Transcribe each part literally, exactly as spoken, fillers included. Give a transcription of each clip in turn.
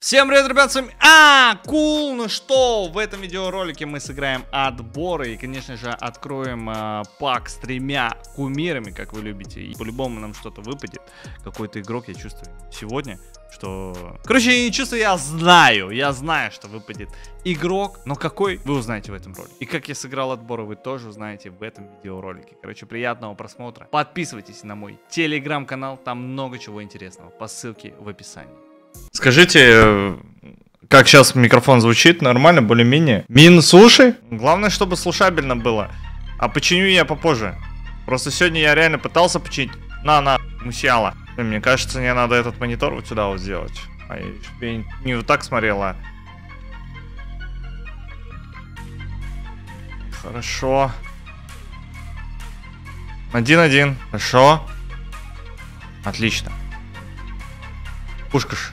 Всем привет, ребят, с вами А, Кул. Ну что, в этом видеоролике мы сыграем отборы и, конечно же, откроем э, пак с тремя кумирами, как вы любите. И по-любому нам что-то выпадет. Какой-то игрок, я чувствую сегодня, что... Короче, я не чувствую, я знаю, я знаю, что выпадет игрок. Но какой, вы узнаете в этом ролике. И как я сыграл отборы, вы тоже узнаете в этом видеоролике. Короче, приятного просмотра. Подписывайтесь на мой телеграм-канал, там много чего интересного по ссылке в описании. Скажите, как сейчас микрофон звучит? Нормально, более-менее? Мин, слушай. Главное, чтобы слушабельно было. А починю я попозже. Просто сегодня я реально пытался починить. На, на, мусяла. Мне кажется, мне надо этот монитор вот сюда вот сделать. А я, я не вот так смотрела. Хорошо. Один-один. Хорошо. Отлично. Пушкаш.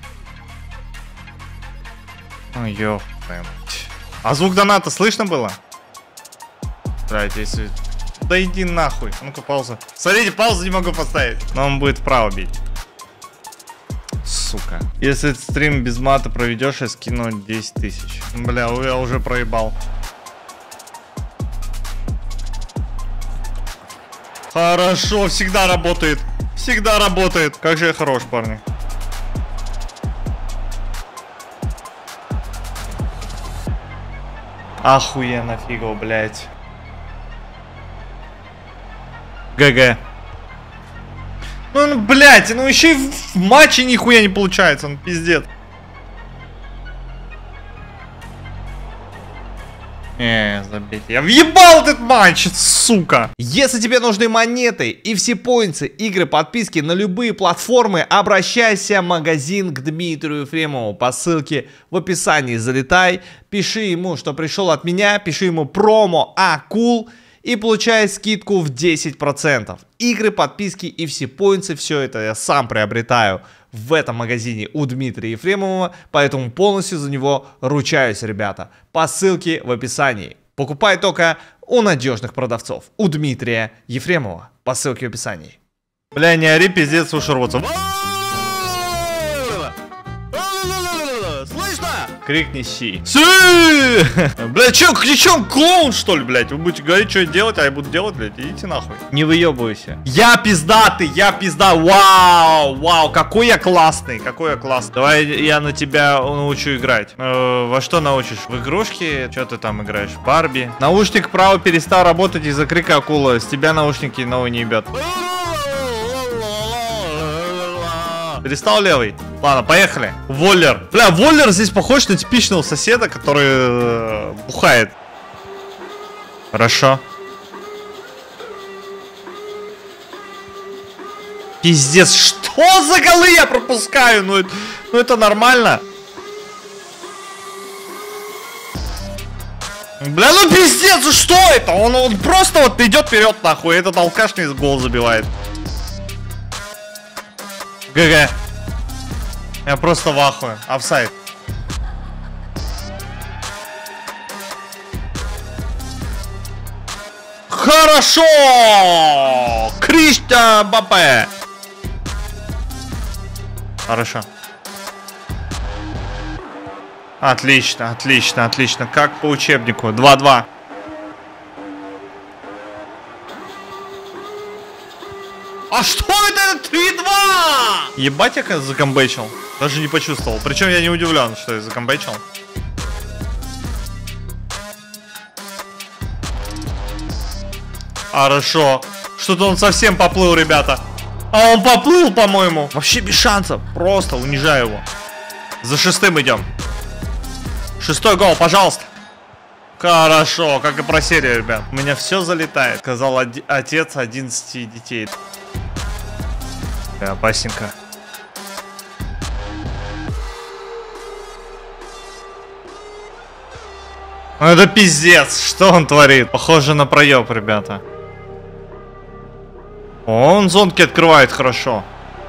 Ой, ёп, а звук доната слышно было? Давайте, если... Да иди нахуй. Ну-ка, пауза. Смотрите, паузу не могу поставить. Но он будет вправо бить. Сука. Если стрим без мата проведешь, я скину десять тысяч. Бля, я уже проебал. Хорошо, всегда работает. Всегда работает. Как же я хорош, парни. Охуенно, фига, блядь. ГГ. Ну, ну, блядь, ну еще и в матче нихуя не получается, ну, пиздец. Не, забейте. Я въебал этот матч, сука. Если тебе нужны монеты и все поинты, игры, подписки на любые платформы, обращайся в магазин к Дмитрию Ефремову по ссылке в описании. Залетай, пиши ему, что пришел от меня, пиши ему промо АКУЛ и получай скидку в десять процентов. Игры, подписки и все поинты, все это я сам приобретаю в этом магазине у Дмитрия Ефремова, поэтому полностью за него ручаюсь, ребята. По ссылке в описании. Покупай только у надежных продавцов. У Дмитрия Ефремова. По ссылке в описании. Бля, не ори, пиздец, слушай, рваться. Слышно? Крикни си. Си! Бля, чё, чё, клоун, что ли, блядь? Вы будете говорить, что делать, а я буду делать, блядь, идите нахуй. Не выебывайся. Я пиздатый, я пизда. Вау, вау, какой я классный, какой я классный. Давай я на тебя научу играть. Э, во что научишь? В игрушки? Что ты там играешь? Барби. Наушник право перестал работать из-за крика акула. С тебя наушники новые не ебят. Перестал левый? Ладно, поехали. Воллер. Бля, Воллер здесь похож на типичного соседа, который э, бухает. Хорошо. Пиздец, что за голы я пропускаю? Ну, ну это нормально. Бля, ну пиздец, что это? Он, он просто вот идет вперед, нахуй. Этот алкашный гол забивает. ГГ. Я просто в ахуе. Офсайд. Хорошо! Кристиан Мбаппе. Хорошо. Отлично, отлично, отлично. Как по учебнику. два-два. А что это? три-два! Ебать, я закомбэчил. Даже не почувствовал. Причем я не удивлен, что я закомбэчил. Хорошо. Что-то он совсем поплыл, ребята. А он поплыл, по-моему. Вообще без шансов. Просто унижаю его. За шестым идем. Шестой гол, пожалуйста. Хорошо, как и про серию, ребят. У меня все залетает. Сказал отец одиннадцати детей. Опасненько. Ну это пиздец, что он творит? Похоже на проеб, ребята. Он зонки открывает хорошо.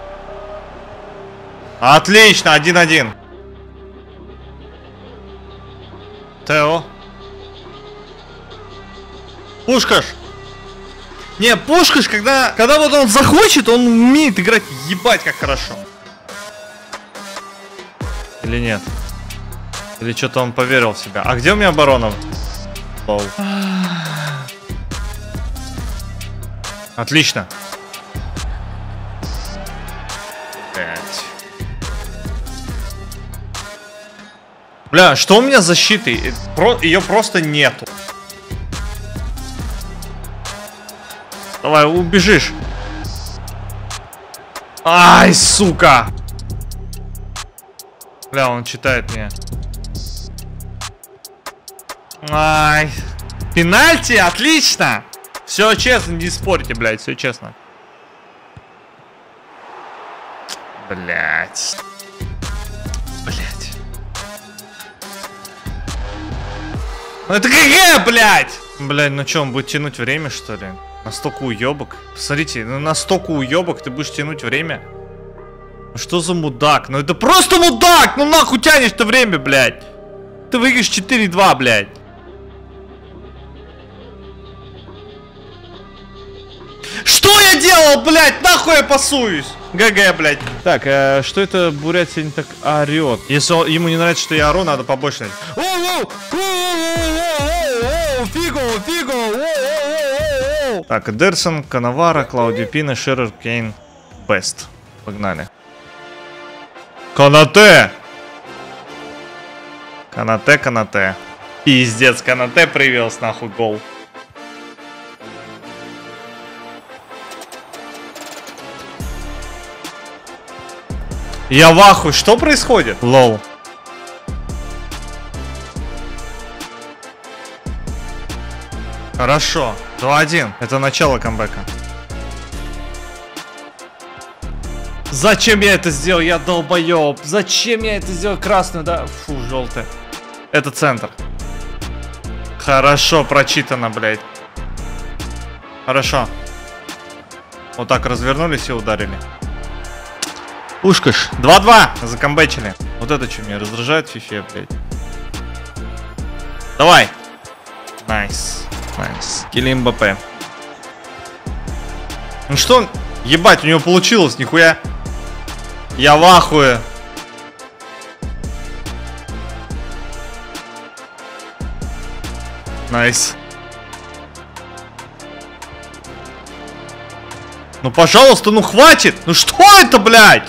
Отлично, один-один. Тео. Пушкаш. Не, Пушкаш, когда, когда вот он захочет, он умеет играть, ебать, как хорошо. Или нет? Или что-то он поверил в себя? А где у меня оборона? Лол. Отлично. Блять. Бля, что у меня с защитой? Про... Ее просто нету. Давай, убежишь. Ай, сука. Бля, он читает меня. Ай. Пенальти, отлично. Все честно, не спорьте, блядь, все честно. Блядь. Блядь. Ну это ГГ, блядь! Блядь, ну что, он будет тянуть время, что ли? Настолько уебок. Посмотрите, ну настолько уебок ты будешь тянуть время. Ну что за мудак? Ну это просто мудак! Ну нахуй тянешь-то время, блядь? Ты выиграешь четыре-два, блядь. Что я делал, блядь? Нахуй я пасуюсь? ГГ, блядь. Так, э, что это Бурят сегодня так орет? Если он, ему не нравится, что я ору, надо побольше. Фигу, фигу. Так, Дерсон, Канавара, Клаудио Пина, Шерер, Кейн, Бест. Погнали. Канате! Канате, Канате. Пиздец, Канате привез нахуй гол. Я в ахуе, что происходит? Лол. Хорошо, два-один. Это начало камбэка. Зачем я это сделал? Я долбоеб. Зачем я это сделал? Красную, да? Фу, желтый. Это центр. Хорошо прочитано, блядь. Хорошо. Вот так развернулись и ударили. Ушкаш. два-два. Закомбэчили. Вот это что меня раздражает в фифе, блядь. Давай. Найс. Найс. Килли МБП. Ну что? Ебать, у него получилось, нихуя. Я в ахуе. Найс. Ну, пожалуйста, ну хватит. Ну что это, блядь?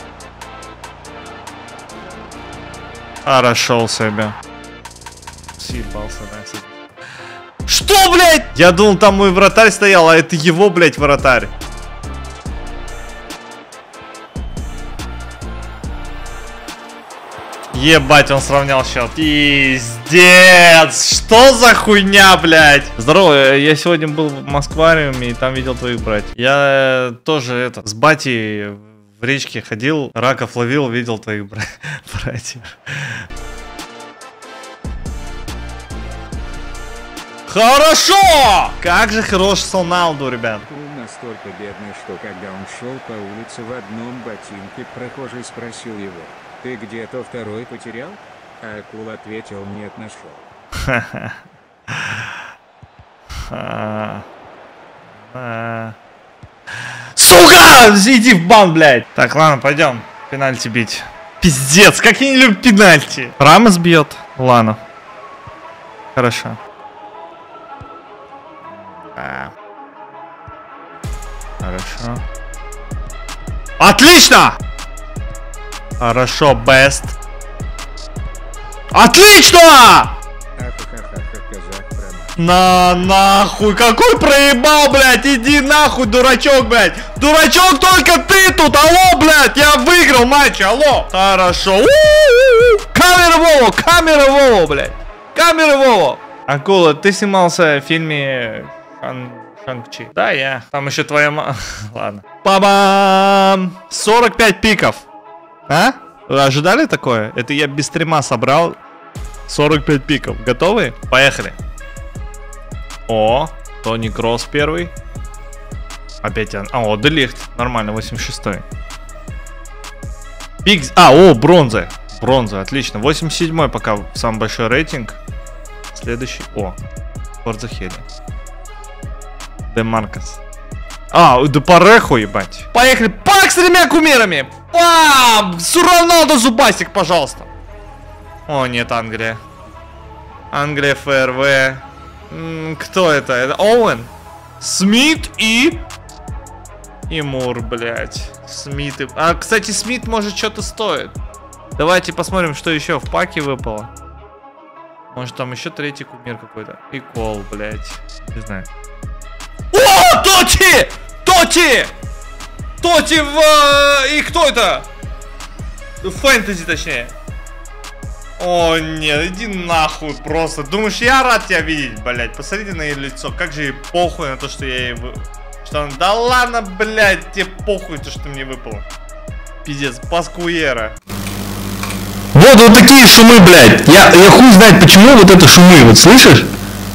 Хорошо себе. Съебался, да. Что, блядь? Я думал, там мой вратарь стоял, а это его, блядь, вратарь. Ебать, он сравнял счет. Пиздец. Что за хуйня, блядь? Здорово, я сегодня был в Москвариуме и там видел твоих братьев. Я тоже это, с батей в речке ходил, раков ловил, видел твоих бра братьев. Хорошо! Как же хорош Салналду, ребят. Он настолько бедный, что когда он шел по улице в одном ботинке, прохожий спросил его: «Ты где-то второй потерял?» А Акул ответил: «Нет, нашел». Сука! Иди в бан, блядь! Так, ладно, пойдем. Пенальти бить. Пиздец, как я не люблю пенальти. Рамос бьет. Ладно. Хорошо. А. Хорошо. Отлично! Хорошо, бест. Отлично! На нахуй, какой проебал, блядь, иди нахуй, дурачок, блядь. Дурачок, только ты тут, алло, блядь, я выиграл матч, алло. Хорошо. У-у-у-у. Камера Вова, камера Вова, блядь. Камера Вова. Акула, ты снимался в фильме Шан... Шанг-Чи? Да, я. Там еще твоя мама. Ладно. Па-бам! сорок пять пиков. А? Вы ожидали такое? Это я без стрима собрал. сорок пять пиков. Готовы? Поехали. О, Тони Кросс первый. Опять он. А, о, Делихт. Нормально, восемьдесят шестой. Пик. А, о, бронза. Бронза, отлично. восемьдесят седьмой пока самый большой рейтинг. Следующий. О, Форзахеде. Де Маркос. А, де Парехо, ебать. Поехали. Пак с тремя кумирами. Пам! Роналдо Зубасик, пожалуйста. О, нет, Англия. Англия, ФРВ. М-м, кто это? Это Оуэн. Смит и... И Мур, блядь. Смит и... А, кстати, Смит может что-то стоит. Давайте посмотрим, что еще в паке выпало. Может, там еще третий кумир какой-то. И Кол, блядь. Не знаю. О, Тоти! Тоти! Тоти в... И кто это? Фэнтези, точнее. О, нет, иди нахуй просто. Думаешь, я рад тебя видеть, блядь. Посмотрите на ее лицо. Как же ей похуй на то, что я ей... Вы... Что он... Да ладно, блядь, тебе похуй то, что мне выпало. Пиздец, паскуера. Вот, вот такие шумы, блядь. Я, я хуй знает почему вот это шумы, вот слышишь?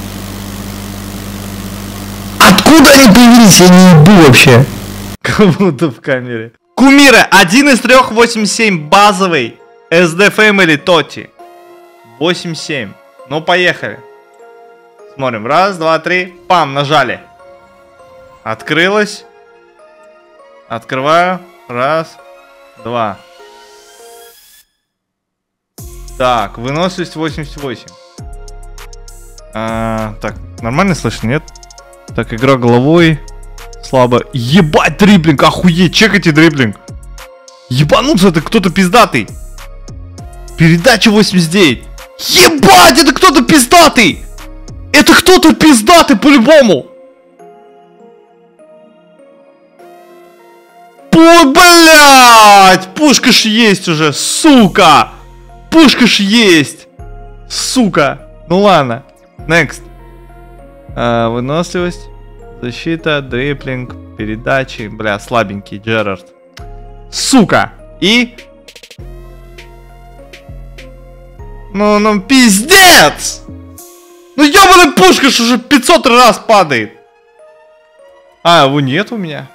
Откуда они появились, я не ебу вообще. Как будто в камере. Кумиры, один из трех, восемь семь, базовый. эс ди Family Тоти. восемь семь. Ну, поехали. Смотрим. Раз, два, три. Пам, нажали. Открылось. Открываю. Раз, два. Так, выносливость восемьдесят восемь. А, так, нормально слышно, нет? Так, игра головой. Слабо. Ебать, дриблинг, охуеть, чекайте дриблинг. Ебануться, это кто-то пиздатый. Передача восемьдесят девять. Ебать, это кто-то пиздатый. Это кто-то пиздатый по-любому. Ой, блядь, пушка ж есть уже, сука. Пушка ж есть. Сука. Ну ладно. Next. А, выносливость. Защита, дриплинг, передачи. Бля, слабенький Джерард. Сука. И... Ну, ну, пиздец! Ну, ёбаная пушка ж уже пятьсот раз падает. А, его нет у меня.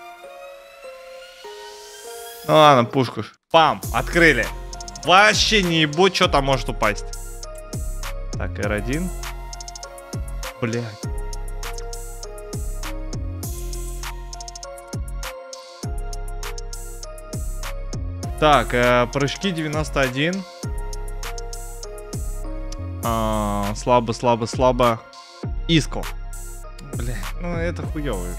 Ну ладно, пушку ж. Пам, открыли. Вообще не ебу, что там может упасть. Так, эр один. Блядь. Так, э, прыжки девяносто один. А, слабо, слабо, слабо. Иско. Блядь, ну это хуёвый.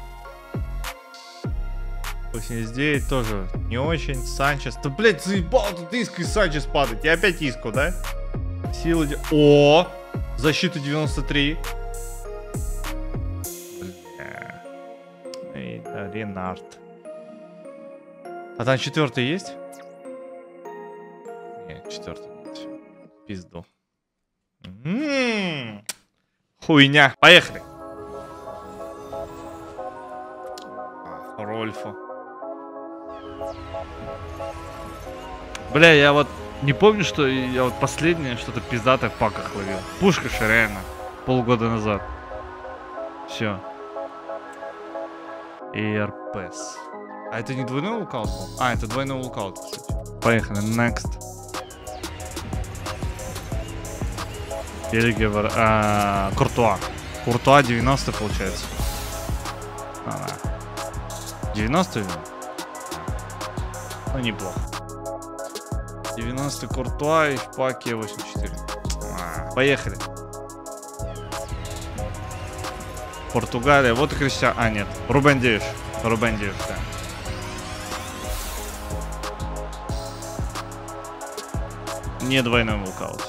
восемьдесят девять тоже не очень. Санчес. Да, блядь, заебал тут Иско и Санчес падать. И опять Иско, да? Сила... О! Защита девяносто три. Бля. Это Ренард. А там четвертый есть? Нет, четвертый нет. Пизду. М-м-м. Хуйня. Поехали. Рольфо. Бля, я вот не помню, что я вот последнее что-то пиздатое в паках ловил. Пушка же реально. Полгода назад. Все. Эйрпэс. А это не двойной лукаут был? А, это двойной лукаут, кстати. Поехали, next. Переговор. А, Куртуа. Куртуа девяносто получается. А, девяносто? Ну, неплохо. девяносто Куртуа и в паке восемьдесят четыре. А, поехали. Португалия. Вот и Кристиан. А, нет. Рубен Диаш. Рубен Диаш, да. Не двойной волкаут.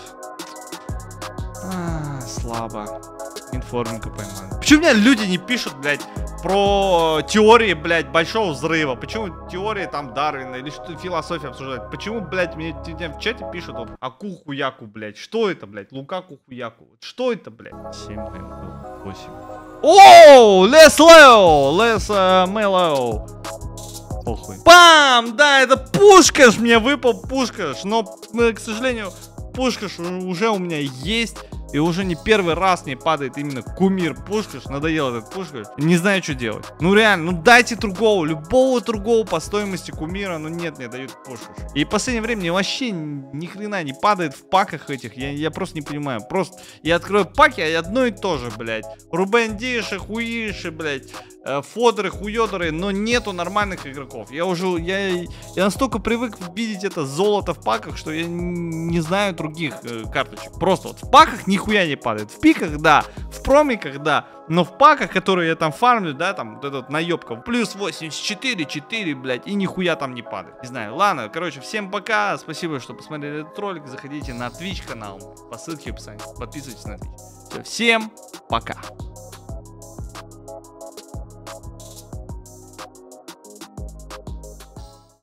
А, слабо. Информинка поймали. Почему меня люди не пишут, блядь, про теории, блядь, большого взрыва? Почему теории там Дарвина или что философия обсуждать? Почему, блядь, мне в чате пишут вот, Аку-хуяку, блядь? Что это, блядь? Лукаку-хуяку. Что это, блядь? семь, восемь. Оу, лес лео, лес мелоу. Похуй. Бам! Да, это Пушкаш, мне выпал Пушкаш. Но, к сожалению, Пушкаш уже у меня есть. И уже не первый раз мне падает именно кумир Пушкаш. Надоел этот Пушкаш. Не знаю, что делать. Ну реально, ну дайте другого, любого другого по стоимости кумира. Ну нет, мне дают Пушкаш. И в последнее время мне вообще ни хрена не падает в паках этих. Я, я просто не понимаю. Просто я открою паки, а одно и то же, блядь. Рубен Диаши, хуиши, блядь. э, фодеры, хуёдеры, но нету нормальных игроков. Я уже, я, я настолько привык видеть это золото в паках, что я не знаю других э, карточек. Просто вот в паках нихуя не падает. В пиках, да, в промиках, да, но в паках, которые я там фармлю, да, там вот этот наебка, плюс восемьдесят четыре, четыре, блядь, и нихуя там не падает. Не знаю, ладно, короче, всем пока, спасибо, что посмотрели этот ролик, заходите на Twitch канал по ссылке в описании, подписывайтесь на Twitch. Всё, всем пока.